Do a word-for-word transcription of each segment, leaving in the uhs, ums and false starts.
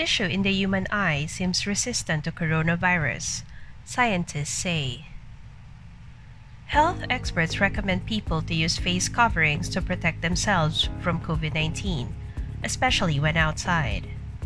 tissue in the human eye seems resistant to coronavirus, scientists say. Health experts recommend people to use face coverings to protect themselves from COVID nineteen, especially when outside.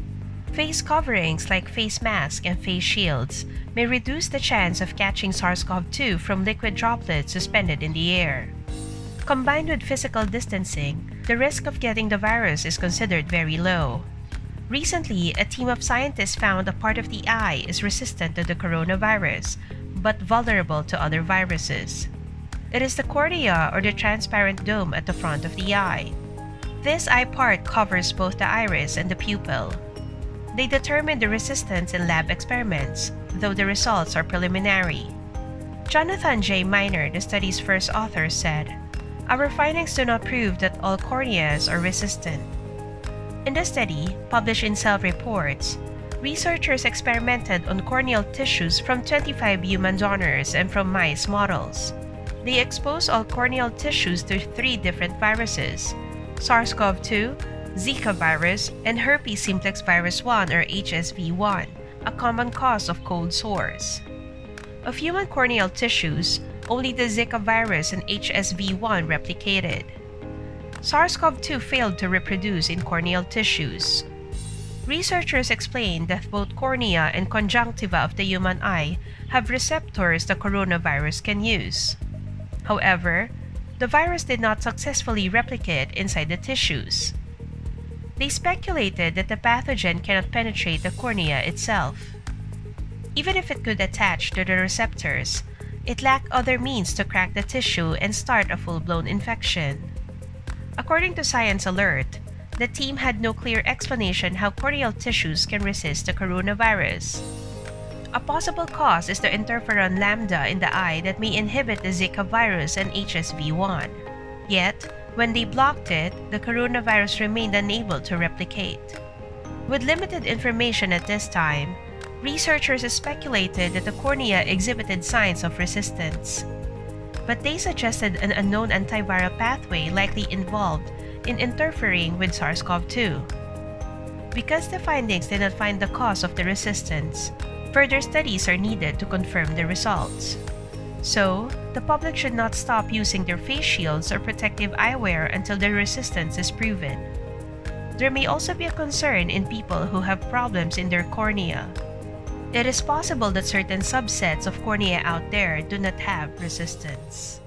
Face coverings like face masks and face shields may reduce the chance of catching SARS-C o V two from liquid droplets suspended in the air. Combined with physical distancing, the risk of getting the virus is considered very low. Recently, a team of scientists found a part of the eye is resistant to the coronavirus, but vulnerable to other viruses. It is the cornea, or the transparent dome at the front of the eye. This eye part covers both the iris and the pupil. They determined the resistance in lab experiments, though the results are preliminary. Jonathan J. Miner, the study's first author, said, "Our findings do not prove that all corneas are resistant." In the study, published in Cell Reports, researchers experimented on corneal tissues from twenty-five human donors and from mice models. They exposed all corneal tissues to three different viruses: SARS-C o V two, Zika virus, and herpes simplex virus one, or H S V one, a common cause of cold sores. Of human corneal tissues, only the Zika virus and H S V one replicated. SARS-C o V two failed to reproduce in corneal tissues. Researchers explained that both cornea and conjunctiva of the human eye have receptors the coronavirus can use. However, the virus did not successfully replicate inside the tissues. They speculated that the pathogen cannot penetrate the cornea itself. Even if it could attach to the receptors, it lacked other means to crack the tissue and start a full-blown infection. According to Science Alert, the team had no clear explanation how corneal tissues can resist the coronavirus. A possible cause is the interferon lambda in the eye that may inhibit the Zika virus and H S V one. Yet, when they blocked it, the coronavirus remained unable to replicate. With limited information at this time, researchers speculated that the cornea exhibited signs of resistance. But they suggested an unknown antiviral pathway likely involved in interfering with SARS-C o V two. Because the findings did not find the cause of the resistance, further studies are needed to confirm the results. So, the public should not stop using their face shields or protective eyewear until the resistance is proven. There may also be a concern in people who have problems in their cornea. It is possible that certain subsets of cornea out there do not have resistance.